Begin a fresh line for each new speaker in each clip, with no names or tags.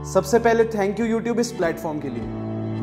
सबसे पहले thank you YouTube इस प्लेटफॉर्म के लिए।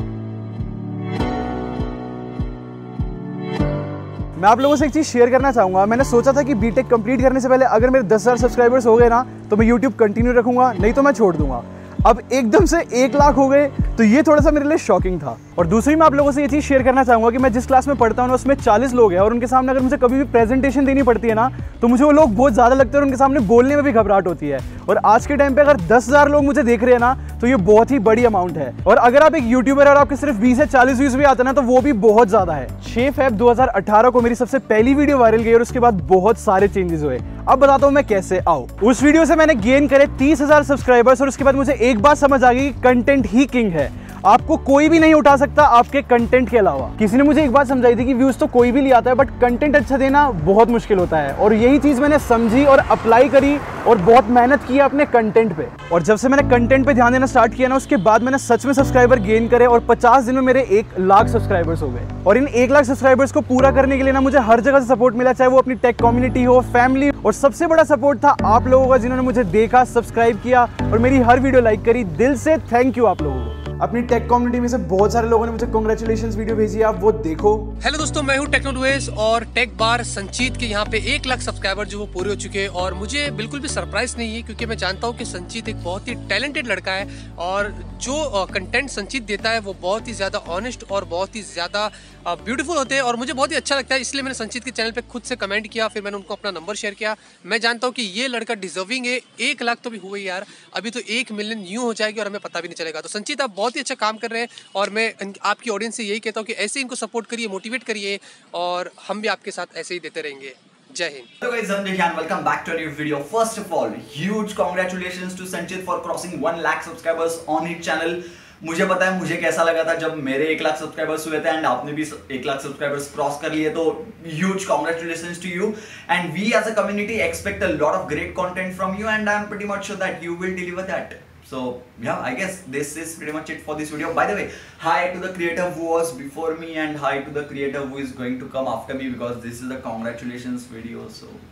मैं आप लोगों से एक चीज़ शेयर करना चाहूँगा। मैंने सोचा था कि बीटेक कंप्लीट करने से पहले अगर मेरे 10,000 सब्सक्राइबर्स हो गए ना तो मैं यूट्यूब कंटिन्यू रखूँगा, नहीं तो मैं छोड़ दूंगा। अब एकदम से 1 लाख हो गए तो ये थोड़ा सा मेरे लिए शॉकिंग था। और दूसरी मैं आप लोगों से ये चीज़ शेयर करना चाहूँगा कि मैं जिस क्लास में पढ़ता हूँ ना उसमें 40 लोग हैं और उनके सामने अगर मुझे कभी भी प्रेजेंटेशन देनी पड़ती है ना तो मुझे वो लोग बहुत ज़्यादा लगते हैं और उनके सामने बोलने में भी घबराहट होती है। और आज के टाइम पे अगर 10,000 लोग मुझे देख रहे हैं ना तो ये बहुत ही बड़ी अमाउंट है। और अगर आप एक यूट्यूबर और आपके सिर्फ 20 से 40 व्यूज भी आते ना तो वो भी बहुत ज़्यादा है। 6 फेब 2018 को मेरी सबसे पहली वीडियो वायरल गई और उसके बाद बहुत सारे चेंजेस हुए। अब बताता हूँ मैं कैसे। आओ, उस वीडियो से मैंने गेन करे 30,000 सब्सक्राइबर्स और उसके बाद मुझे एक बात समझ आ गई कि कंटेंट ही किंग है। आपको कोई भी नहीं उठा सकता आपके कंटेंट के अलावा। किसी ने मुझे एक बात समझाई थी कि व्यूज तो कोई भी ले आता है बट कंटेंट अच्छा देना बहुत मुश्किल होता है। और यही चीज मैंने समझी और अप्लाई करी और बहुत मेहनत की अपने कंटेंट पे। और जब से मैंने कंटेंट पे ध्यान देना स्टार्ट किया ना उसके बाद मैंने सच में सब्सक्राइबर गेन करे और 50 दिन में मेरे 1 लाख सब्सक्राइबर्स हो गए। और इन 1 लाख सब्सक्राइबर्स को पूरा करने के लिए ना मुझे हर जगह से सपोर्ट मिला, चाहे वो अपनी टेक कम्युनिटी हो, फैमिली, और सबसे बड़ा सपोर्ट था आप लोगों का जिन्होंने मुझे देखा, सब्सक्राइब किया और मेरी हर वीडियो लाइक करी। दिल से थैंक यू आप लोगों को। अपनी टेक कम्युनिटी में से बहुत सारे लोगों ने मुझे कांग्रेचुलेशंस वीडियो भेजी है, आप वो देखो।
हेलो दोस्तों, मैं हूं टेक्नो रुhez और टेकबार संचित के यहाँ पे 1 लाख सब्सक्राइबर जो वो पूरे हो चुके हैं। और मुझे बिल्कुल भी सरप्राइज नहीं है क्योंकि मैं जानता हूं कि संचित एक बहुत ही टैलेंटेड लड़का है और जो कंटेंट संचित देता है वो बहुत ही ज़्यादा ऑनेस्ट और बहुत ही ज़्यादा ब्यूटीफुल होते हैं और मुझे बहुत ही अच्छा लगता है। इसलिए मैंने संचित के चैनल पे खुद से कमेंट किया, फिर मैंने उनको अपना नंबर शेयर किया। मैं जानता हूँ कि ये लड़का डिजर्विंग है। 1 लाख तो भी हुए यार, अभी तो 1 मिलियन न्यू हो जाएगी और हमें पता भी नहीं चलेगा। तो संचित आप बहुत ही अच्छा काम कर रहे हैं और मैं आपकी ऑडियंस से यही कहता हूँ कि ऐसे ही इनको सपोर्ट करिए, मोटिवेट करिए और हम भी आपके साथ ऐसे ही देते रहेंगे। जय Hind.
Hello guys, dhananjay and welcome back to a new video. First of all, huge congratulations to Sanchit for crossing 1 lakh subscribers on his channel. मुझे पता है मुझे कैसा लगा था जब मेरे 1 लाख सब्सक्राइबर्स हुए थे एंड आपने भी 1 लाख सब्सक्राइबर्स क्रॉस कर लिए, तो huge congratulations to you. And we as a community expect a lot of great content from you and I am pretty much sure that you will deliver that. So yeah, I guess this is pretty much it for this video. By the way, hi to the creator who was before me and hi to the creator who is going to come after me because this is a congratulations video.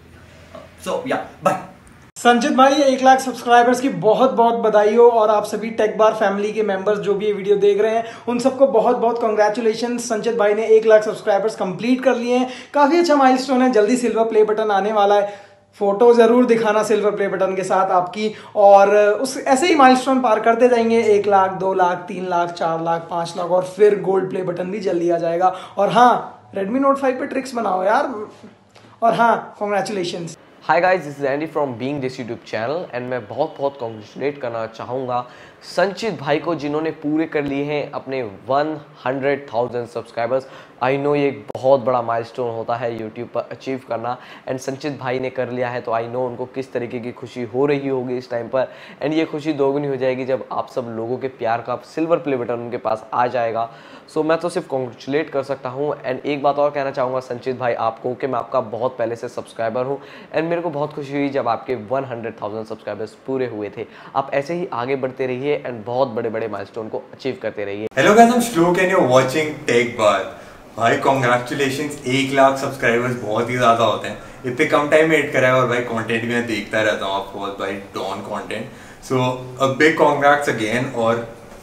So yeah, bye.
संचित भाई 1 lakh subscribers की बहुत बहुत बधाई हो और आप सभी टेकबार फैमिली के मेंबर्स जो भी ये वीडियो देख रहे हैं उन सबको बहुत बहुत कॉन्ग्रेचुलेशन। संचित भाई ने 1 लाख सब्सक्राइबर्स कंप्लीट कर लिए हैं, काफ़ी अच्छा माइलस्टोन है। जल्दी सिल्वर प्ले बटन आने वाला है, फोटो जरूर दिखाना सिल्वर प्ले बटन के साथ आपकी, और उस ऐसे ही माइलस्टोन पार करते जाएंगे। 1 लाख, 2 लाख, 3 लाख, 4 लाख, 5 लाख और फिर गोल्ड प्ले बटन भी जल्दी आ जाएगा। और हाँ, Redmi Note 5 पे ट्रिक्स बनाओ यार। और हाँ, congratulation.
Hi guys, this is Andy from being this YouTube channel and मैं बहुत बहुत कॉन्ग्रेचुलेट करना चाहूँगा संचित भाई को जिन्होंने पूरे कर लिए हैं अपने 100,000 सब्सक्राइबर्स। आई नो ये एक बहुत बड़ा माइलस्टोन होता है यूट्यूब पर अचीव करना एंड संचित भाई ने कर लिया है तो आई नो उनको किस तरीके की खुशी हो रही होगी इस टाइम पर। एंड ये खुशी दोगुनी हो जाएगी जब आप सब लोगों के प्यार का सिल्वर प्ले बटन उनके पास आ जाएगा। सो मैं तो सिर्फ कॉन्ग्रेचुलेट कर सकता हूँ। एंड एक बात और कहना चाहूँगा संचित भाई आपको कि मैं आपका बहुत पहले से सब्सक्राइबर हूँ एंड मेरे को बहुत खुशी हुई जब आपके 100,000 सब्सक्राइबर्स पूरे हुए थे। आप ऐसे ही आगे बढ़ते रहिए एंड बहुत बड़े बड़े माइलस्टोन को अचीव करते रहिए।
Hello guys, I'm Shlok and you are watching Techbar. भाई कॉन्ग्रेचुलेशंस, 1 लाख सब्सक्राइबर्स बहुत ही ज़्यादा होते हैं। इतने कम टाइम में हिट करा है और भाई कंटेंट भी मैं देखता रहता हूँ आपको भाई डॉन content. So a big congrats again और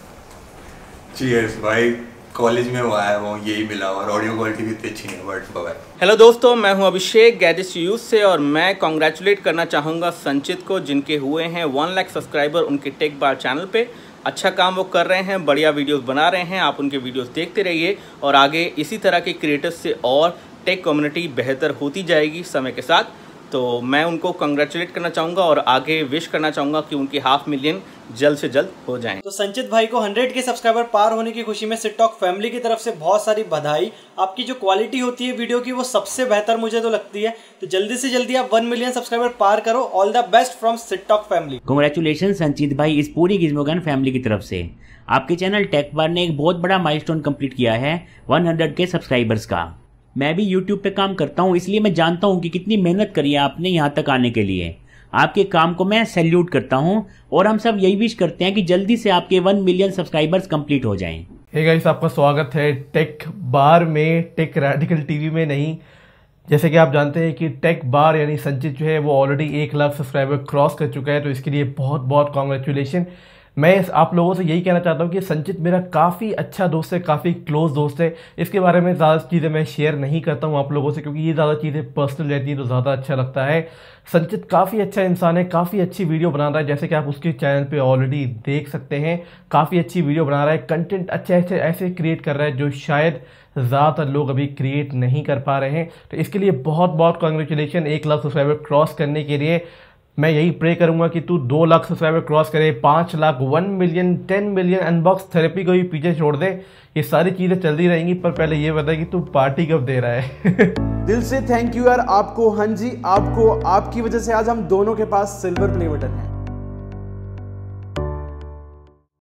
चीयर्स भाई। कॉलेज में वो आया वो यही मिला और ऑडियो क्वालिटी भी इतनी अच्छी नहीं, बट बाय।
हेलो दोस्तों, मैं हूं अभिषेक gadgetstouse से और मैं कॉन्ग्रेचुलेट करना चाहूँगा संचित को जिनके हुए हैं 1 लाख सब्सक्राइबर उनके टेकबार चैनल पे। अच्छा काम वो कर रहे हैं, बढ़िया वीडियोस बना रहे हैं। आप उनके वीडियोस देखते रहिए और आगे इसी तरह के क्रिएटर्स से और टेक कम्युनिटी बेहतर होती जाएगी समय के साथ। तो मैं उनको कंग्रेचुलेट करना चाहूँगा और आगे विश करना चाहूँगा कि उनकी 500,000 जल्द से जल्द हो जाएं।
तो संचित भाई को 100 के सब्सक्राइबर पार होने की खुशी में सिटटॉक फैमिली की तरफ से बहुत सारी बधाई। आपकी जो क्वालिटी होती है वीडियो की वो सबसे बेहतर मुझे तो लगती है। तो जल्दी से जल्दी आप 1 मिलियन सब्सक्राइबर पार करो। All the best from Sittalk family.
Congratulation Sanchit भाई इस पूरी गिजमोगन फैमिली की तरफ से। आपके चैनल टेकबार ने एक बहुत बड़ा माइलस्टोन कंप्लीट किया है 100 के सब्सक्राइबर्स का। मैं भी यूट्यूब पे काम करता हूँ इसलिए मैं जानता हूँ कि कितनी मेहनत करी है आपने यहाँ तक आने के लिए। आपके काम को मैं सैल्यूट करता हूँ और हम सब यही विश करते हैं कि जल्दी से आपके 1 मिलियन सब्सक्राइबर्स कंप्लीट हो जाएं।
हे गाइस, आपका स्वागत है टेक बार में, टेक रेडिकल टीवी में नहीं। जैसे कि आप जानते हैं कि टेक बार यानी संचित जो है वो ऑलरेडी 1 लाख सब्सक्राइबर क्रॉस कर चुका है, तो इसके लिए बहुत बहुत कॉन्ग्रेचुलेशन। मैं आप लोगों से यही कहना चाहता हूँ कि संचित मेरा काफ़ी अच्छा दोस्त है, काफ़ी क्लोज दोस्त है। इसके बारे में ज़्यादा चीज़ें मैं शेयर नहीं करता हूँ आप लोगों से, क्योंकि ये ज़्यादा चीज़ें पर्सनल रहती हैं तो ज़्यादा अच्छा लगता है। संचित काफ़ी अच्छा इंसान है, काफ़ी अच्छी वीडियो बना रहा है, जैसे कि आप उसके चैनल पे ऑलरेडी देख सकते हैं। काफ़ी अच्छी वीडियो बना रहा है, कंटेंट अच्छे अच्छे ऐसे क्रिएट कर रहा है जो शायद ज़्यादातर लोग अभी क्रिएट नहीं कर पा रहे हैं। तो इसके लिए बहुत बहुत कॉन्ग्रेचुलेशन 1 लाख सब्सक्राइबर क्रॉस करने के लिए। मैं यही प्रे करूंगा कि तू 2 लाख सब्सक्राइबर क्रॉस करे, 5 lakh, 1 million, 10 million, Unbox Therapy को भी पीछे छोड़ दे। ये सारी चीज़ें चलती रहेंगी, पर पहले ये बता कि तू पार्टी कब दे रहा है।
दिल से थैंक यू यार आपको। हाँ जी, आपको, आपकी वजह से आज हम दोनों के पास सिल्वर प्ले बटन है।